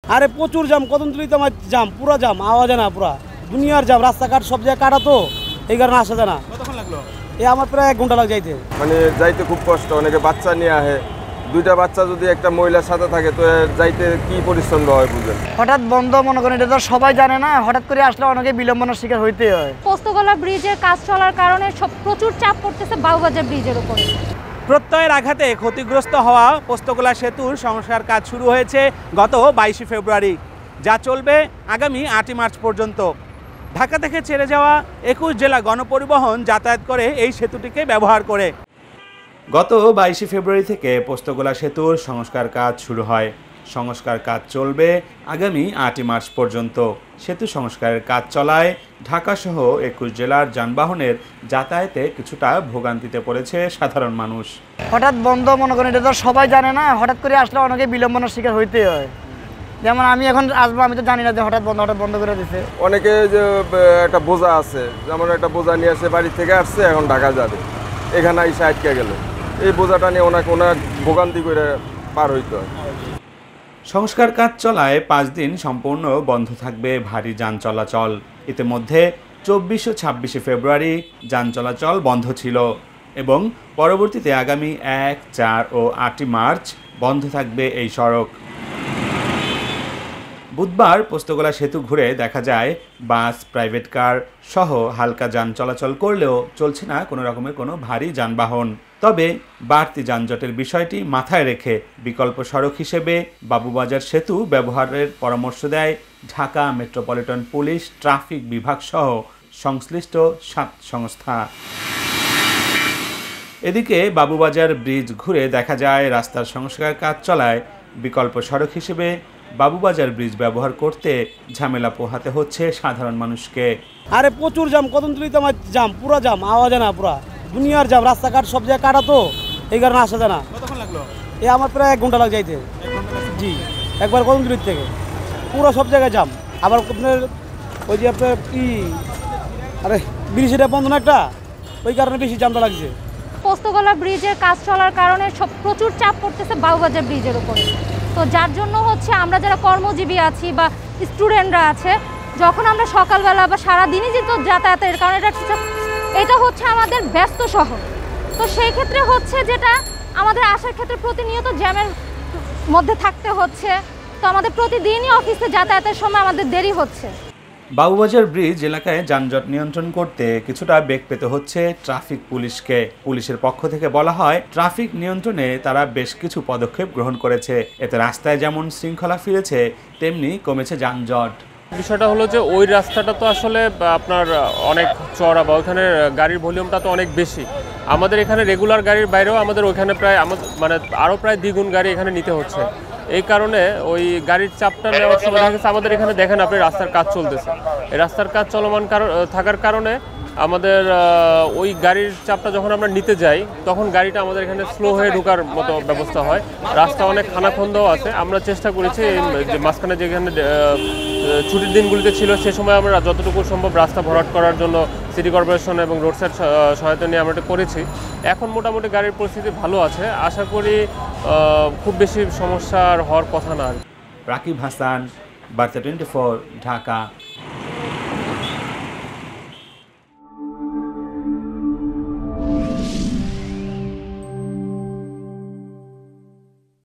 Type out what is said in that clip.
আরে প্রচুর জাম, কদমতলিতে আমার জাম, পুরো জাম, আওয়াজ না পুরা দুনিয়ার জাম, রাস্তাঘাট সব জায়গায় কাটা তো, এই কারণে আসা যায় না। কতক্ষণ লাগলো? আমার প্রায় 1 ঘন্টা লাগে যাইতে। মানে যাইতে খুব কষ্ট, অনেকে বাচ্চা নিয়ে আহে, 2টা বাচ্চা যদি একটা মহিলার সাথে থাকে তো যাইতে কি পরিশ্রম হয় বুঝেন। হঠাৎ বন্ধ মনে করেন, এটা তো সবাই জানে না, হঠাৎ করে আসলে অনেকে বিলম্বনের শিকার হইতে হয়। পোস্তগোলা ব্রিজের কাজ চলার কারণে প্রচুর চাপ পড়তেছে বাবুবাজার ব্রিজের উপরে। প্রত্যয়ের আঘাতে ক্ষতিগ্রস্ত হওয়া পোস্তগোলা সেতুর সংস্কার কাজ শুরু হয়েছে গত 22 ফেব্রুয়ারি, যা চলবে আগামী 8 মার্চ পর্যন্ত। ঢাকা থেকে ছেড়ে যাওয়া 21 জেলা গণপরিবহন যাতায়াত করে এই সেতুটিকে ব্যবহার করে। গত 22 ফেব্রুয়ারি থেকে পোস্তগোলা সেতুর সংস্কার কাজ শুরু হয়। সংস্কার কাজ চলবে আগামী 8 মার্চ পর্যন্ত। সেতু সংস্কারের কাজ চলায় ঢাকাসহ 21 জেলার যানবাহনের যাতায়াতে কিছুটা ভোগান্তিতে পড়েছে সাধারণ মানুষ। হঠাৎ বন্ধ মনে করেন, এটা তো সবাই জানে না, হঠাৎ করে আসলে অনেকে বিলম্বনের শিকার হইতে হয়। যেমন আমি এখন আসবো, আমি তো জানি না যে হঠাৎ বন্ধ করে দিছে। অনেকে যে একটা বোঝা আছে, যেমন একটা বোঝা নিয়ে আসে, বাড়ি থেকে আসছে, এখন ঢাকা যাবে, এখানে এসে আটকে গেল, এই বোঝাটা নিয়ে ওনাকে ভোগান্তি করে পার হইতে হয়। সংস্কার কাজ চলায় 5 দিন সম্পূর্ণ বন্ধ থাকবে ভারী যান চলাচল। ইতিমধ্যে 24 ও 26 ফেব্রুয়ারি যান চলাচল বন্ধ ছিল এবং পরবর্তীতে আগামী 1, 4 ও 8 মার্চ বন্ধ থাকবে এই সড়ক। বুধবার পোস্তগোলা সেতু ঘুরে দেখা যায় বাস, প্রাইভেট কার সহ হালকা যান চলাচল করলেও চলছে না কোনো রকমের কোনো ভারী যানবাহন। তবে বাড়তি যানজটের বিষয়টি মাথায় রেখে বিকল্প সড়ক হিসেবে বাবুবাজার সেতু ব্যবহারের পরামর্শ দেয় ঢাকা মেট্রোপলিটন পুলিশ, ট্রাফিক বিভাগ সহ সংশ্লিষ্ট 7 সংস্থা। এদিকে বাবুবাজার ব্রিজ ঘুরে দেখা যায় রাস্তার সংস্কার কাজ চলায় বিকল্প সড়ক হিসেবে বাবুবাজার ব্রিজ ব্যবহার করতে ঝামেলা পোহাতে হচ্ছে সাধারণ মানুষকে। আরে প্রচুর জাম, কদমতলিতে আমার জাম, পুরো জাম, আওয়াজ না পুরা দুনিয়ার জাম, রাস্তাঘাট সব জায়গায় কাটা তো, এই কারণে আসা যায় না। কতক্ষণ লাগলো? আমার প্রায় 1 ঘন্টা লাগে যাইতে। জি, একবার কদমতলির থেকে পুরো সব জায়গায় জাম। আবার আপনার ওই যে আপনার আরে ব্রিজটা বন্ধ না একটা, ওই কারণে বেশি জামটা লাগছে। পোস্তগোলা ব্রিজের কাজ চলার কারণে প্রচুর চাপ পড়তেছে বাবুবাজার ব্রিজের উপরে। তো যার জন্য হচ্ছে আমরা যারা কর্মজীবী আছি বা স্টুডেন্টরা আছে, যখন আমরা সকালবেলা বা সারাদিনই যেহেতু যাতায়াতের কারণ এটা হচ্ছে আমাদের ব্যস্ত শহর, তো সেই ক্ষেত্রে হচ্ছে যেটা আমাদের আসার ক্ষেত্রে প্রতিনিয়ত জ্যামের মধ্যে থাকতে হচ্ছে। তো আমাদের প্রতিদিনই অফিসে যাতায়াতের সময় আমাদের দেরি হচ্ছে। বাবুবাজার ব্রিজ এলাকায় যানজট নিয়ন্ত্রণ করতে কিছুটা বেগ পেতে হচ্ছে ট্রাফিক পুলিশকে। পুলিশের পক্ষ থেকে বলা হয়, ট্রাফিক নিয়ন্ত্রণে তারা বেশ কিছু পদক্ষেপ গ্রহণ করেছে। এতে রাস্তায় যেমন শৃঙ্খলা ফিরেছে, তেমনি কমেছে যানজট। বিষয়টা হলো যে ওই রাস্তাটা তো আসলে আপনার অনেক চড়া বা ওইখানে গাড়ির ভলিউমটা তো অনেক বেশি। আমাদের এখানে রেগুলার গাড়ির বাইরেও আমাদের ওইখানে প্রায় মানে আরও প্রায় দ্বিগুণ গাড়ি এখানে নিতে হচ্ছে। এই কারণে ওই গাড়ির চাপটা নেওয়ার সময় দেখা গেছে আমাদের এখানে দেখেন আপনি রাস্তার কাজ চলতেছে, এই রাস্তার কাজ চলমান থাকার কারণে আমাদের ওই গাড়ির চাপটা যখন আমরা নিতে যাই তখন গাড়িটা আমাদের এখানে স্লো হয়ে ঢোকার মতো ব্যবস্থা হয়। রাস্তা অনেক খানাখন্দও আছে। আমরা চেষ্টা করেছি যে মাঝখানে যেখানে ছুটির দিনগুলিতে ছিল সে সময় আমরা যতটুকু সম্ভব রাস্তা ভরাট করার জন্য সিটি কর্পোরেশন এবং রোড সাইড সহায়তা নিয়ে আমরা এটা করেছি। এখন মোটামুটি গাড়ির পরিস্থিতি ভালো আছে, আশা করি খুব বেশি সমস্যার হওয়ার কথা না। রাকিব হাসান, বার্তা 24, ঢাকা।